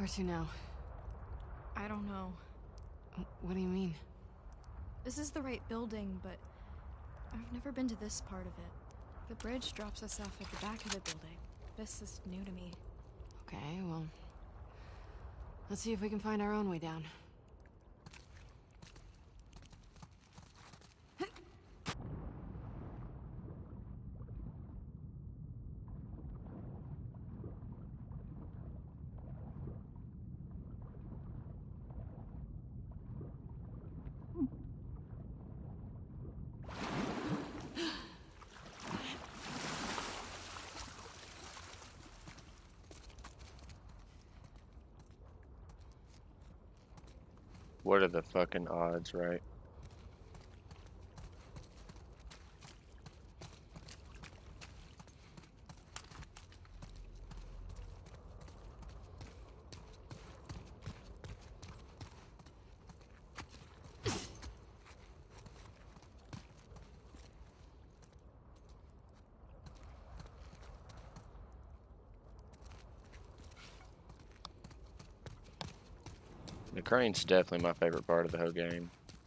Where to now? I don't know. What do you mean? This is the right building, but I've never been to this part of it. The bridge drops us off at the back of the building. This is new to me. Okay, well... let's see if we can find our own way down. What are the fucking odds, right? The crane's definitely my favorite part of the whole game.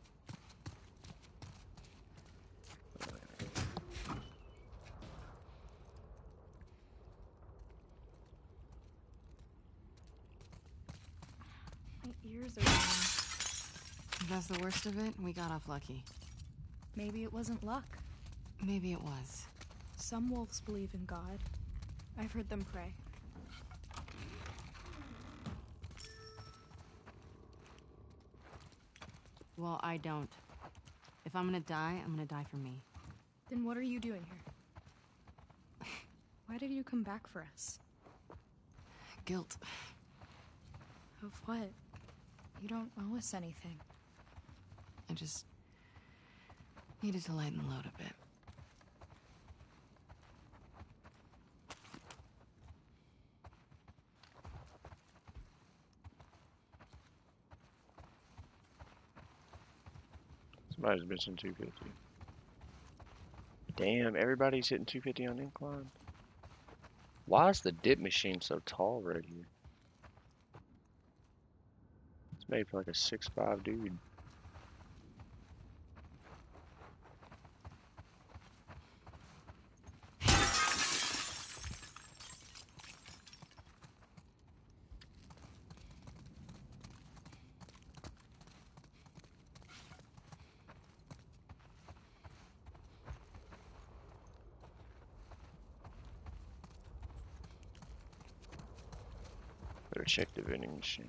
My ears are ringing. If that's the worst of it, we got off lucky. Maybe it wasn't luck. Maybe it was. Some wolves believe in God. I've heard them pray. Well, I don't. If I'm gonna die, I'm gonna die for me. Then what are you doing here? Why did you come back for us? Guilt. Of what? You don't owe us anything. I just... needed to lighten the load a bit. Somebody's missing 250. Damn, everybody's hitting 250 on incline. Why is the dip machine so tall right here? It's made for like a 6'5" dude. Better check the vending machine.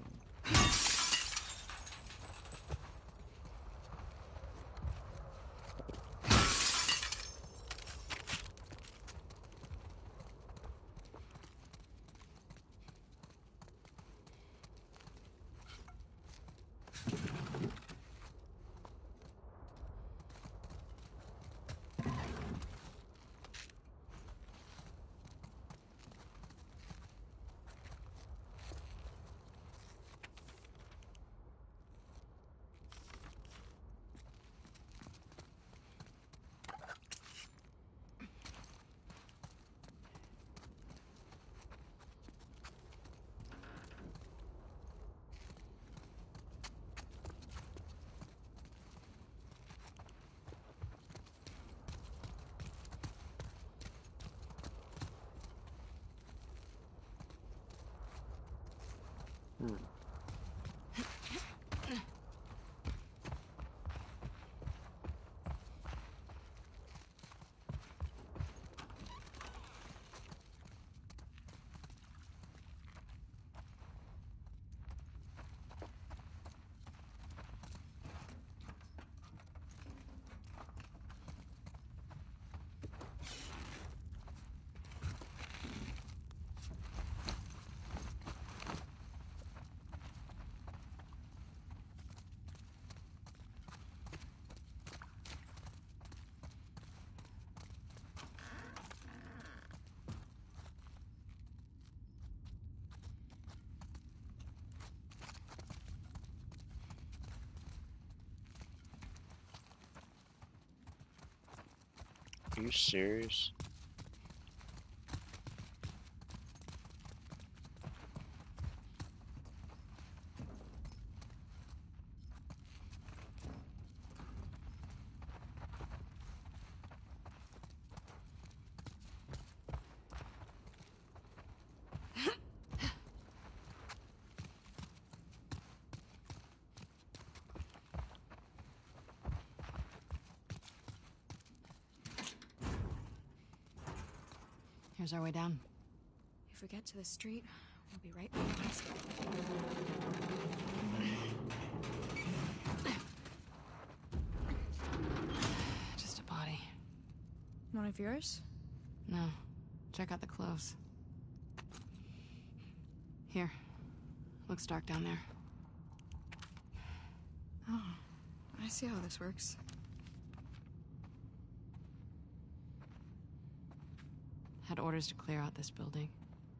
Are you serious? Here's our way down. If we get to the street, we'll be right by the hospital. Just a body. One of yours? No. Check out the clothes. Here. Looks dark down there. Oh, I see how this works. Had orders to clear out this building.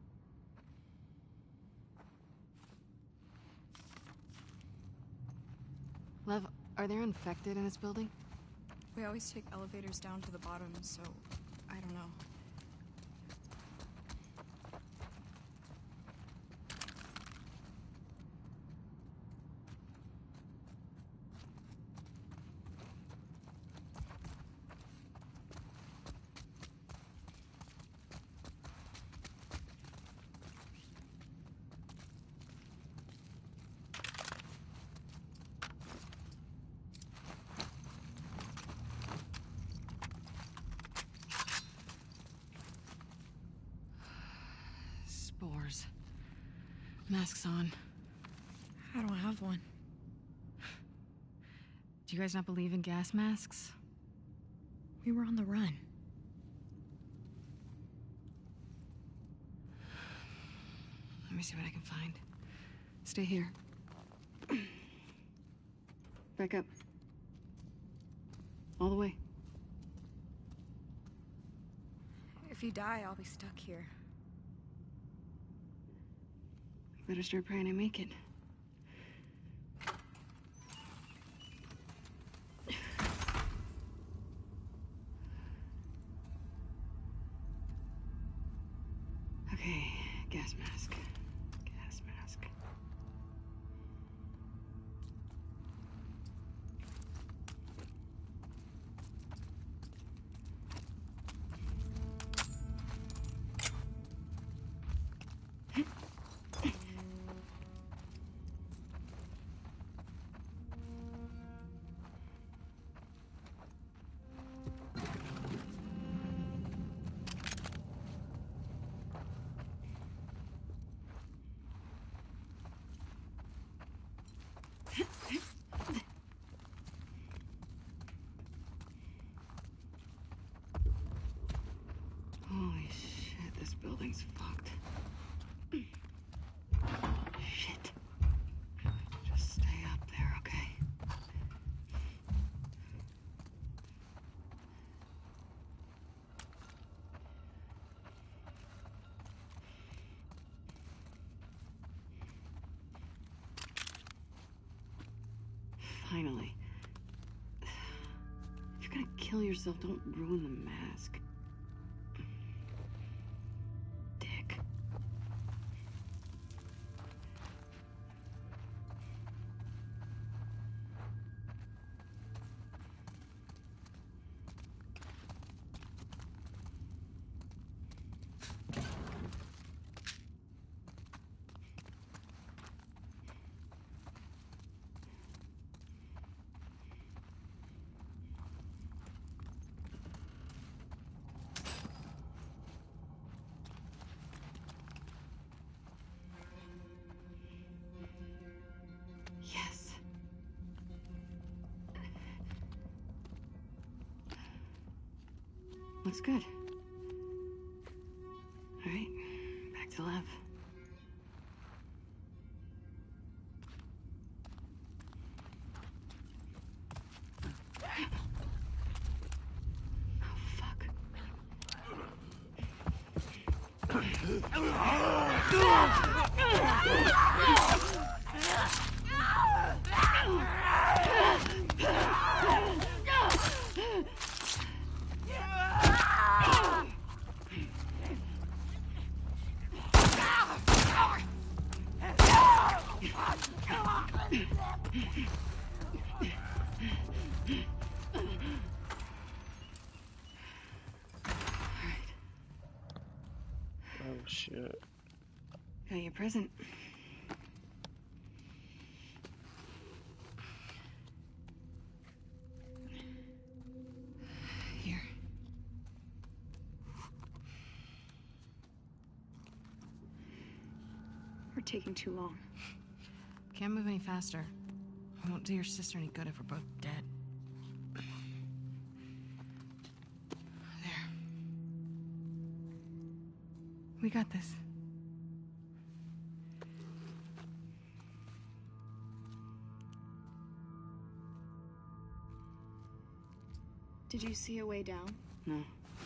Lev, are there infected in this building? We always take elevators down to the bottom, so I don't know. Spores. Masks on. I don't have one. Do you guys not believe in gas masks? We were on the run. Let me see what I can find. Stay here. Back up. All the way. If you die, I'll be stuck here. Better start praying I make it. Okay, gas mask. Gas mask. Holy shit, this building's fucked. Shit. Just stay up there, okay? Finally. If you're gonna kill yourself, don't ruin the mask. Dick. Yes. Looks good. All right, back to Lev. Oh, fuck. Oh shit. Got your present. Here. taking too long. Can't move any faster. It won't do your sister any good if we're both dead. There. We got this. Did you see a way down? No.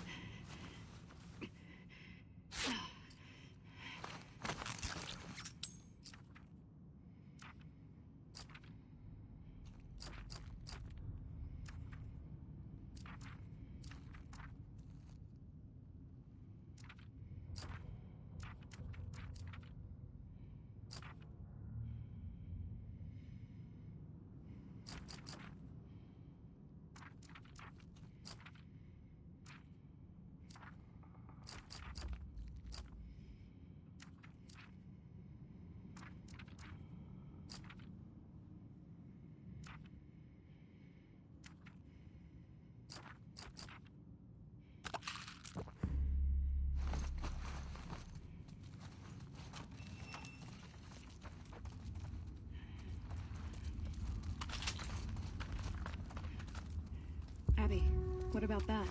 Abby, what about that?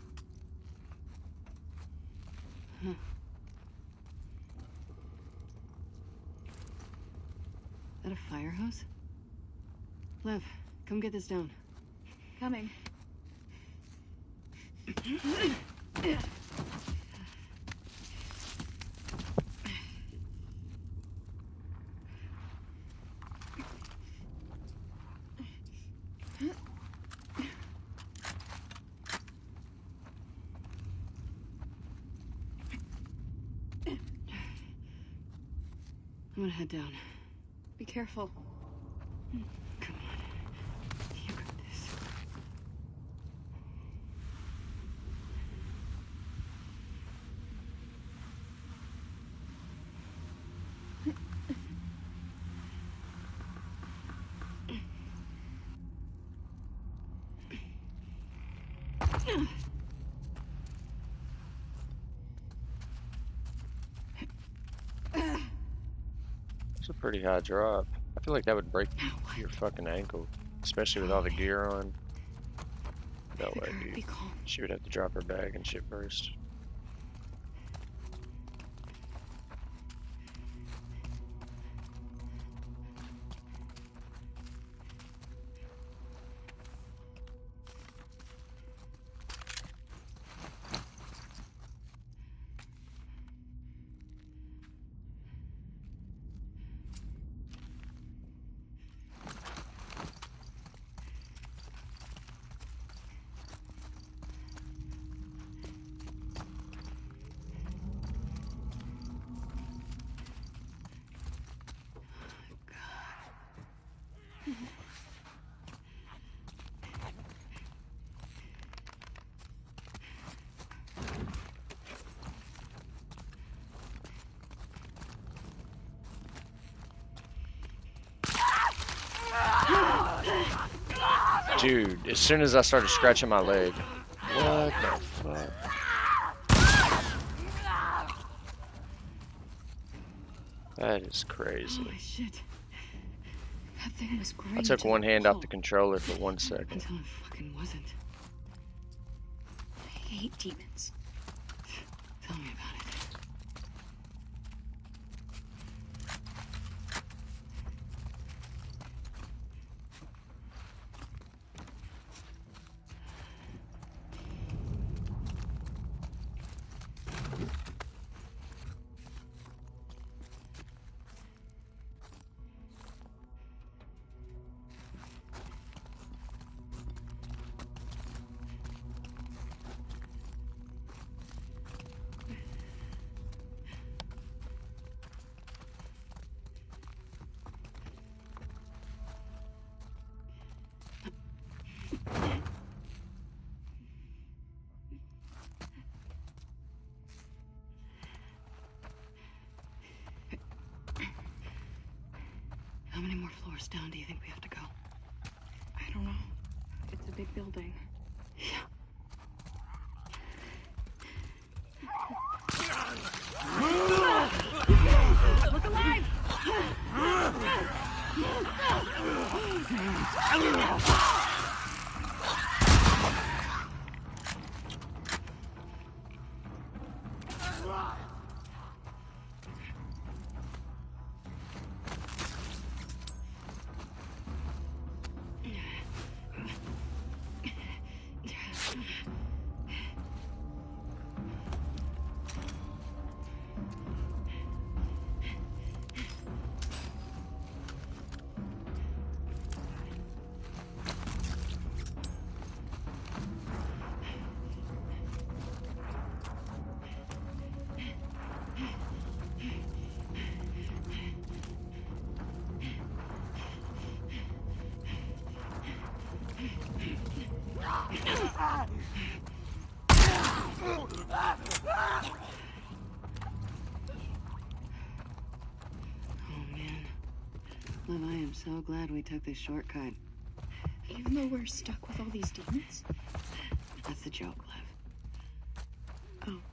Huh. Is that a fire hose? Lev, come get this down. Coming. I'm gonna head down. Be careful. Come on. You got this. It's a pretty high drop. I feel like that would break your fucking ankle, especially with all the gear on. No way, Be dude. calm. She would have to drop her bag and shit first. Dude, as soon as I started scratching my leg, what the fuck? That is crazy. Holy shit. That thing was great. I took one hand off the controller for 1 second. Until it fucking wasn't. I hate demons. Tell me about it. How many more floors down do you think we have to go? I don't know. It's a big building. Yeah. Look alive! Liv, I am so glad we took this shortcut. Even though we're stuck with all these demons? That's the joke, Liv. Oh.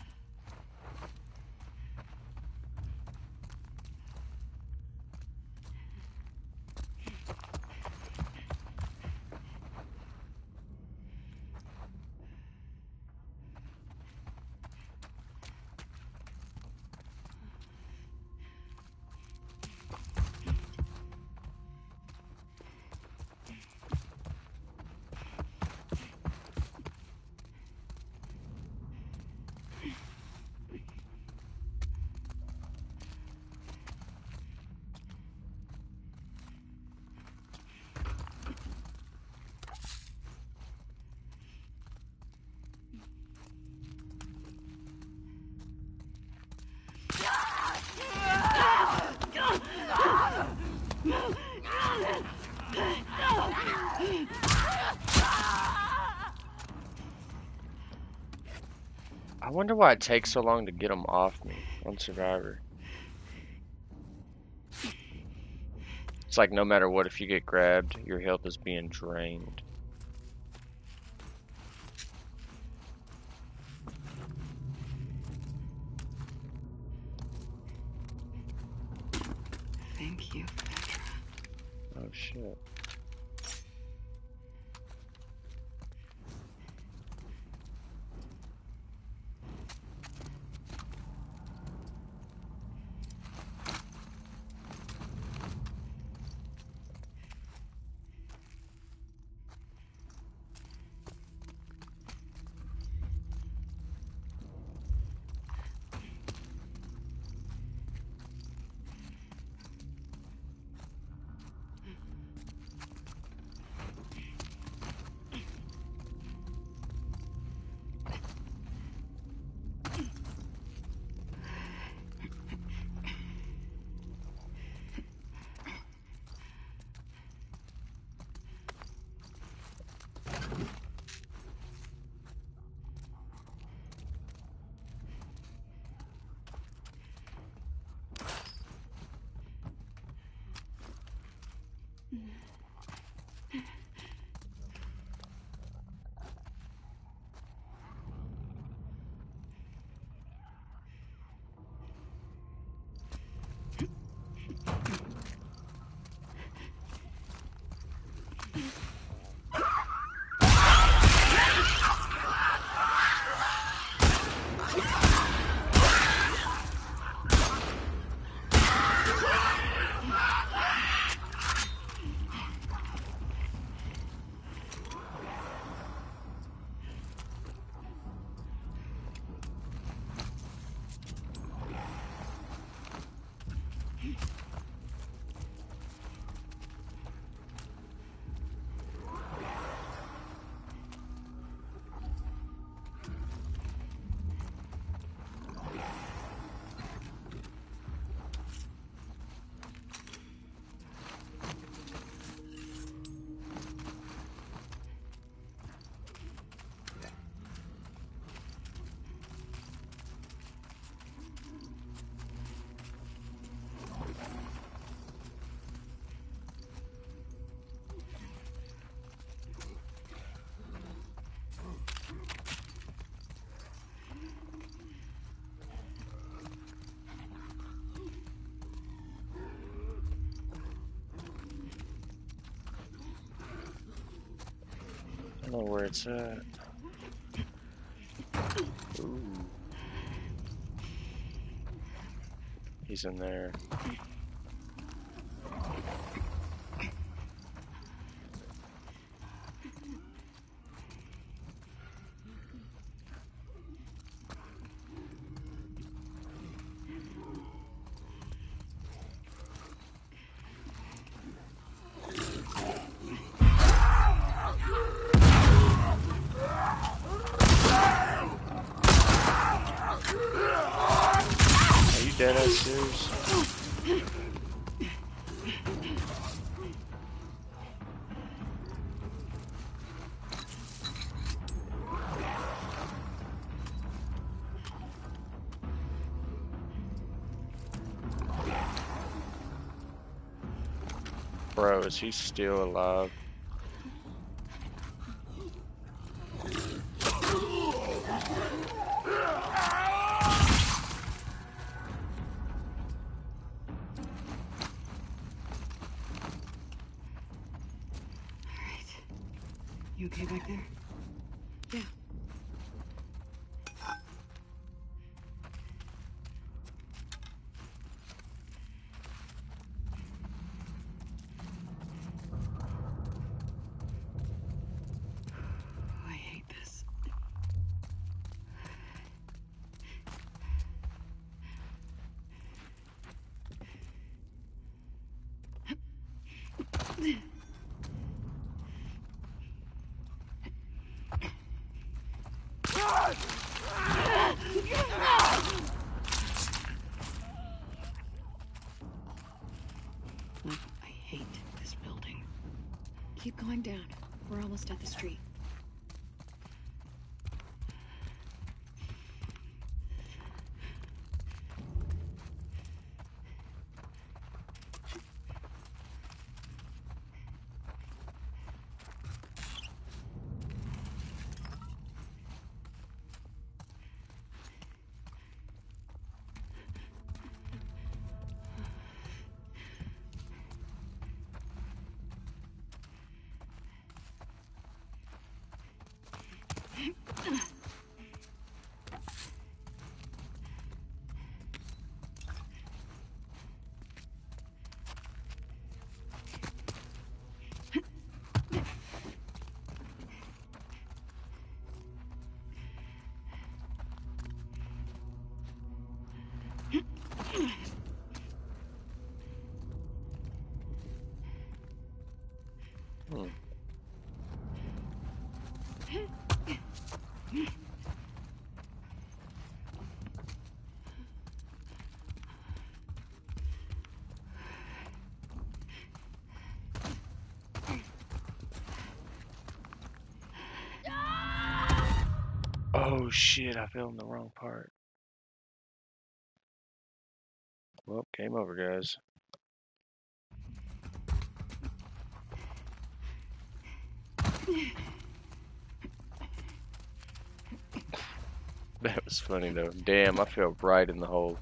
I wonder why it takes so long to get them off me on Survivor. It's like no matter what, if you get grabbed, your health is being drained. Thank you, Petra. Oh shit. don't know where it's at. Ooh. He's in there. Are you dead ass serious? Bro, is he still alive? You okay back there? Yeah. I hate this. Look, I hate this building. Keep going down. We're almost at the street. Hmm. Oh shit, I fell in the wrong part. Well, game over, guys. That was funny though. Damn, I fell right in the hole.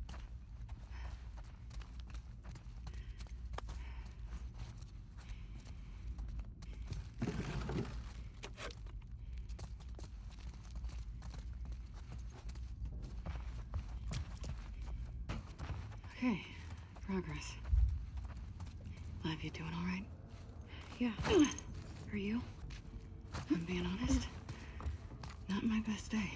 Okay, progress. Liv, you doing all right? Yeah. Are you? If I'm being honest, not my best day.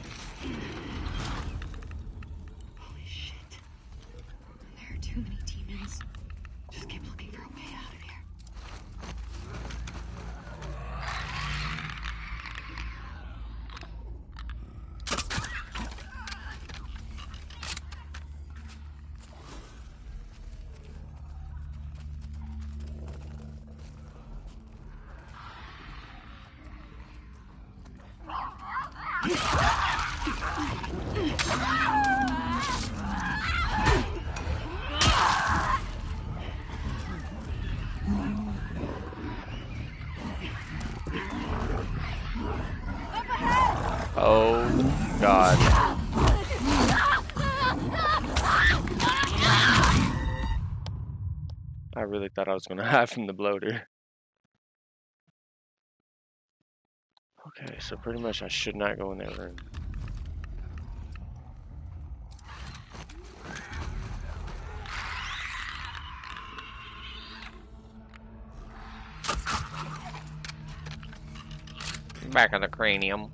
Holy shit. There are too many demons. Oh, God. I really thought I was going to hide from the bloater. Okay, so pretty much I should not go in that room. Back of the cranium.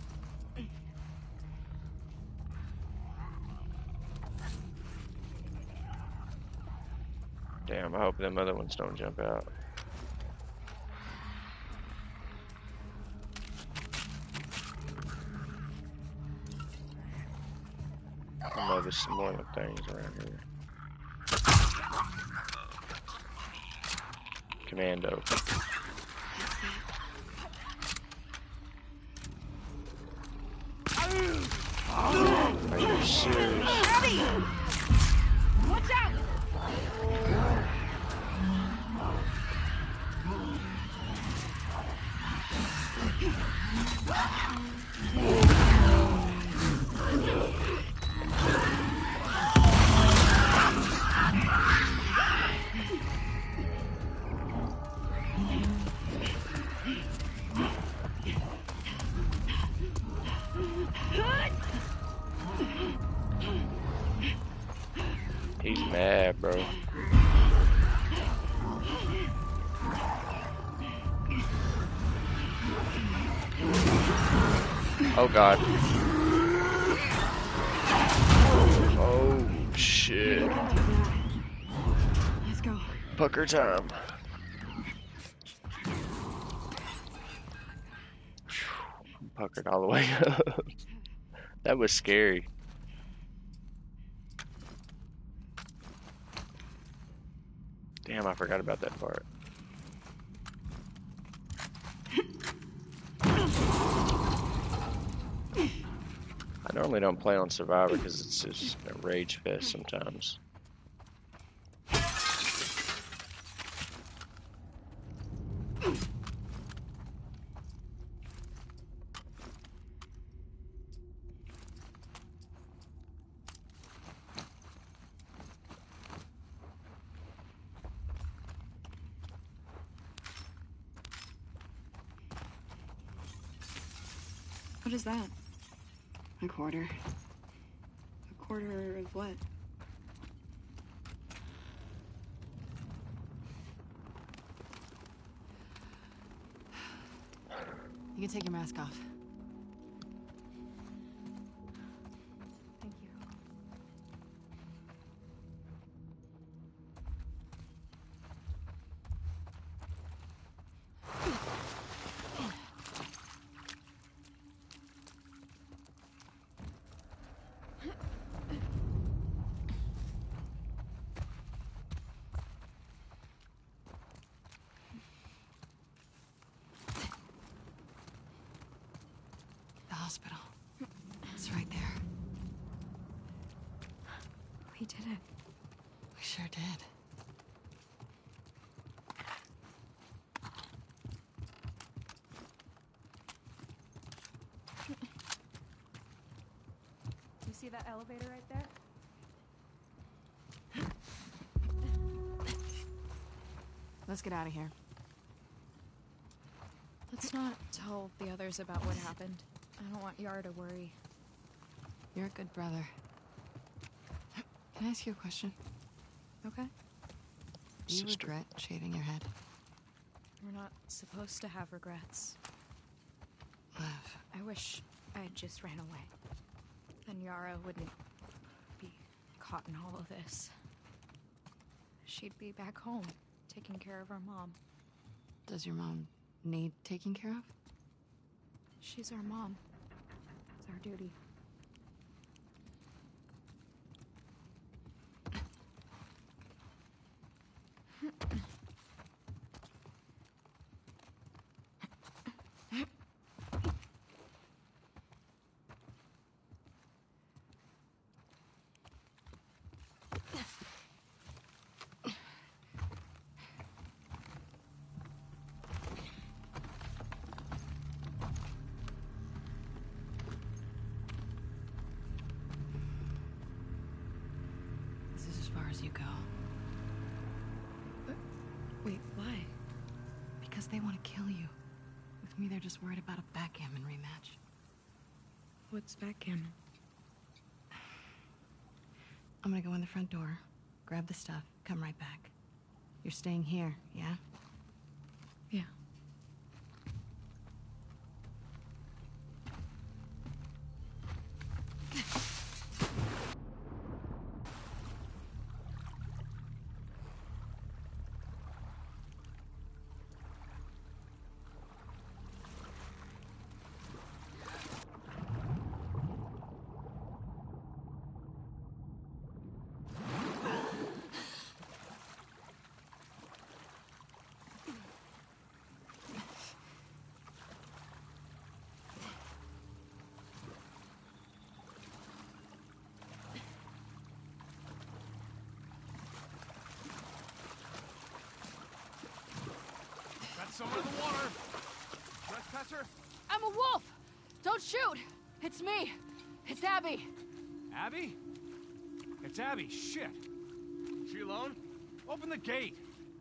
Damn, I hope them other ones don't jump out. I know there's some more of them things around here. Commando. Are you serious? Abby! Watch out! He's mad, bro. Oh, God. Oh, shit. Let's go. Pucker time. I'm puckered all the way up. That was scary. Damn, I forgot about that part. I normally don't play on Survivor because it's just a rage fest sometimes. What is that? A quarter. A quarter of what? You can take your mask off. Thank you. The hospital. It's right there. We did it. We sure did. You see that elevator right there? Let's get out of here. Let's not tell the others about what happened. I don't want Yara to worry. You're a good brother. Can I ask you a question? Okay? Do you Sister. regret shaving your head? We're not supposed to have regrets. Lev. I wish I had just ran away. Then Yara wouldn't be caught in all of this. She'd be back home, taking care of our mom. Does your mom need taking care of? She's our mom. It's our duty. you go. Wait, why? Because they want to kill you. With me, they're just worried about a backgammon rematch. What's backgammon? I'm gonna go in the front door, grab the stuff, come right back. You're staying here, yeah? Yeah. Got someone in the water! Trespasser? I'm a wolf! Don't shoot! It's me! It's Abby! Abby? It's Abby, shit! She alone? Open the gate!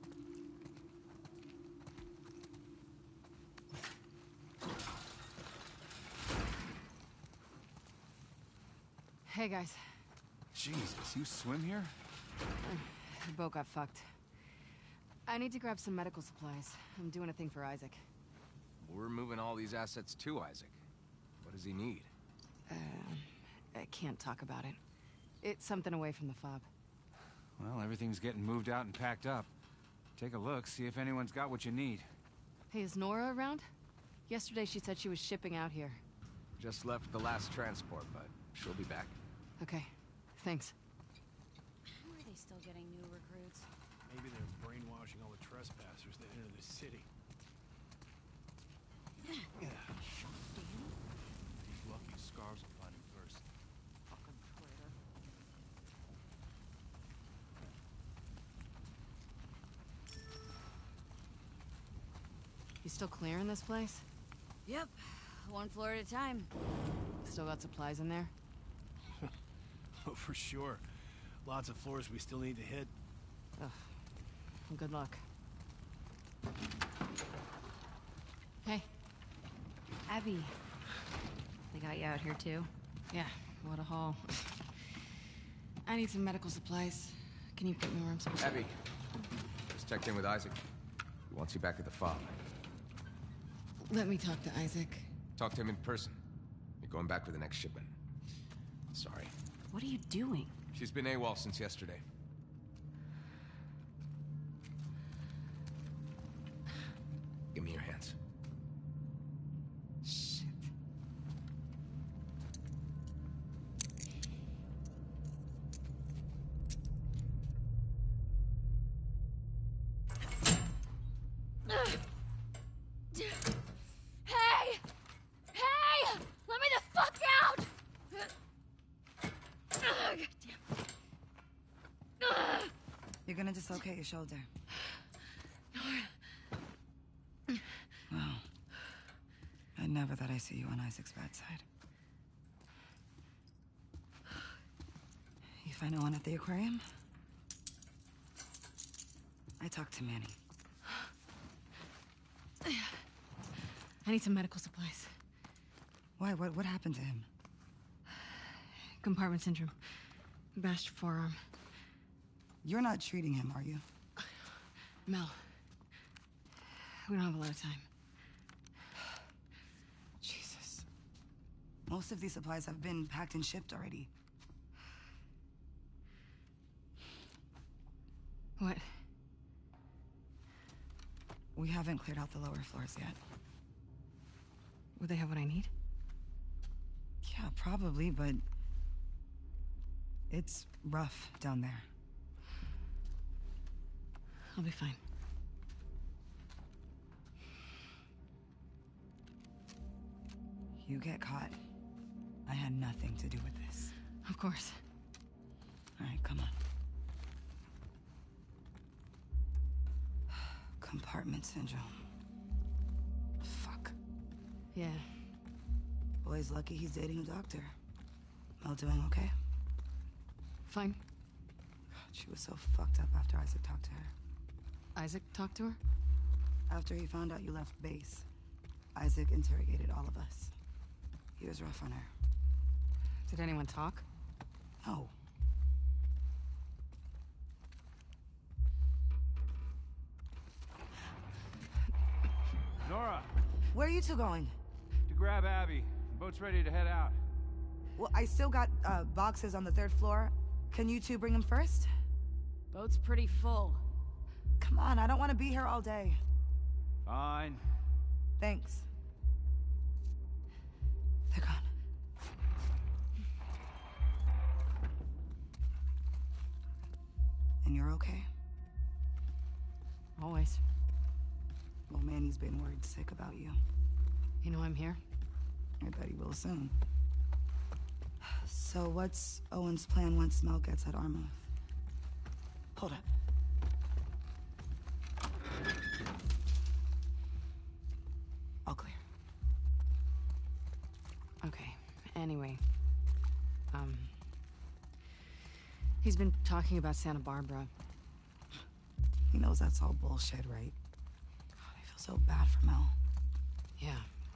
Hey, guys. Jesus, you swim here? The boat got fucked. I need to grab some medical supplies. I'm doing a thing for Isaac. We're moving all these assets to Isaac. What does he need? I can't talk about it. It's something away from the fob. Well, everything's getting moved out and packed up. Take a look, see if anyone's got what you need. Hey, is Nora around? Yesterday she said she was shipping out here. Just left the last transport, but she'll be back. Okay, thanks. How are they still getting new recruits? Maybe they're brainwashing all the trespassers that enter the city. Yeah. These lucky scars will find him first. Fucking traitor. You still clearing this place? Yep. One floor at a time. Still got supplies in there? Oh, for sure. Lots of floors we still need to hit. Ugh. Well, good luck. Hey. Abby. They got you out here too? Yeah, what a haul. I need some medical supplies. Can you put me where I'm supposed to? Abby, just checked in with Isaac. He wants you back at the fob. Let me talk to Isaac. Talk to him in person. You're going back with the next shipment. Sorry. What are you doing? She's been AWOL since yesterday. Give me your hands. Shit. Hey! Hey! Let me the fuck out! God damn. You're gonna dislocate your shoulder. Well, I never thought I'd see you on Isaac's bad side. You find no one at the aquarium? I talked to Manny. I need some medical supplies. Why? What happened to him? Compartment syndrome. Bashed forearm. You're not treating him, are you? Mel. We don't have a lot of time. Jesus. Most of these supplies have been packed and shipped already. What? We haven't cleared out the lower floors yet. Would they have what I need? Yeah, probably, but it's rough down there. I'll be fine. You get caught. I had nothing to do with this. Of course. All right, come on. Compartment syndrome. Fuck. Yeah. Boy's lucky he's dating a doctor. Mel doing okay? Fine. She was so fucked up after Isaac talked to her. Isaac talked to her? After he found out you left base, Isaac interrogated all of us. He was rough on her. Did anyone talk? No. Nora, Where are you two going? to grab Abby. The boat's ready to head out. Well, I still got boxes on the 3rd floor. Can you two bring them first? Boat's pretty full. Come on, I don't want to be here all day. Fine. Thanks. They're gone. And you're okay? Always. Well, Manny's been worried sick about you. You know I'm here? I bet he will soon. So what's Owen's plan once Mel gets at Armouth? Hold up. All clear. Okay. Anyway. He's been talking about Santa Barbara. He knows that's all bullshit, right? God, I feel so bad for Mel. Yeah.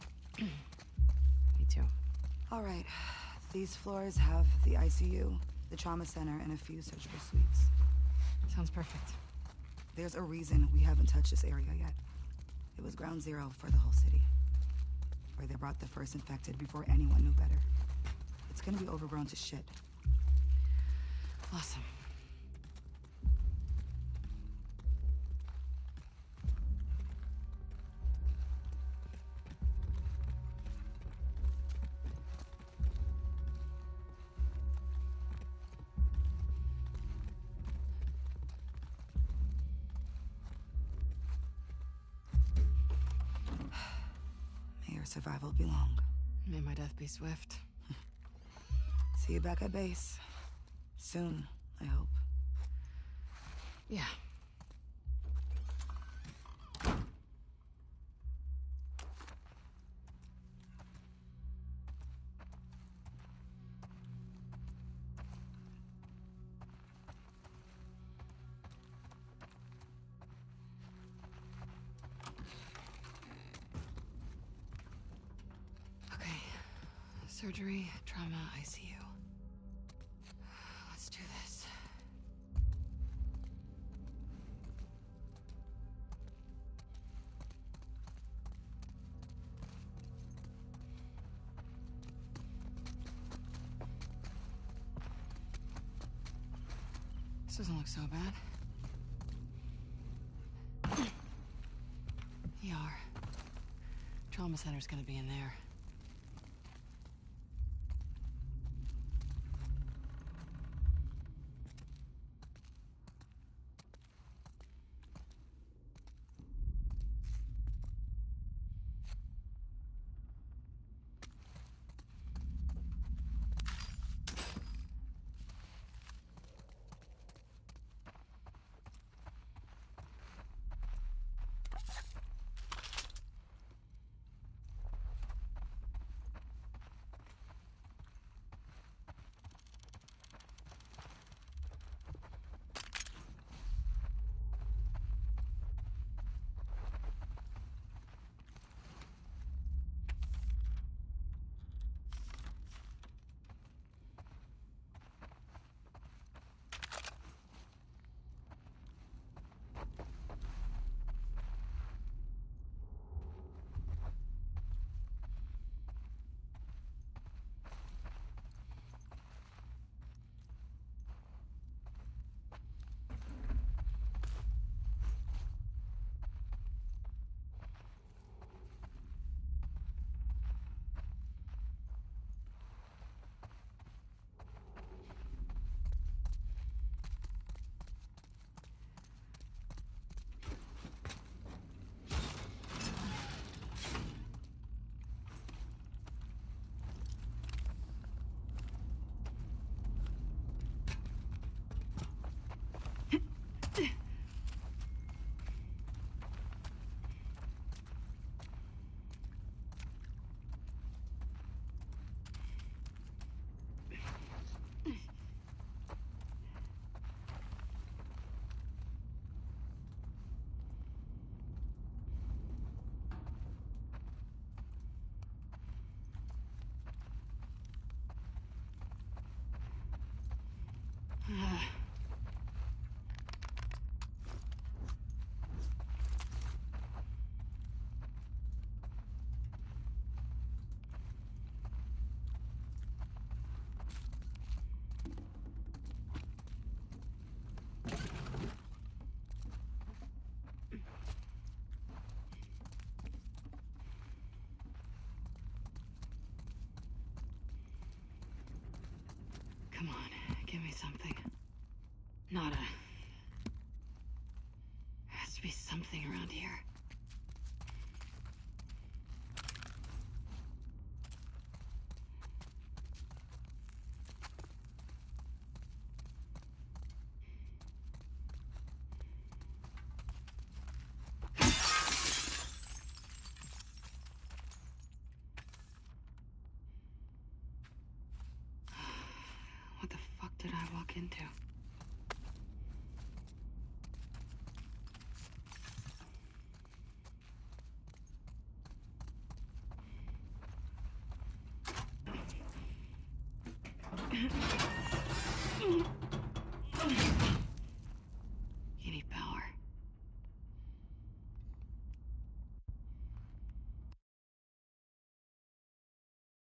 Me too. All right. These floors have the ICU, the trauma center, and a few surgical suites. Sounds perfect. There's a reason we haven't touched this area yet. It was ground zero for the whole city. Where they brought the first infected before anyone knew better. It's gonna be overgrown to shit. Awesome. May your survival be long. May my death be swift. See you back at base. Soon, I hope. Yeah. Okay. Surgery, trauma, ICU. Let's do this. This doesn't look so bad. ER. Trauma center's gonna be in there. Come on, give me something. Nada. Has to be something around here. What the fuck did I walk into?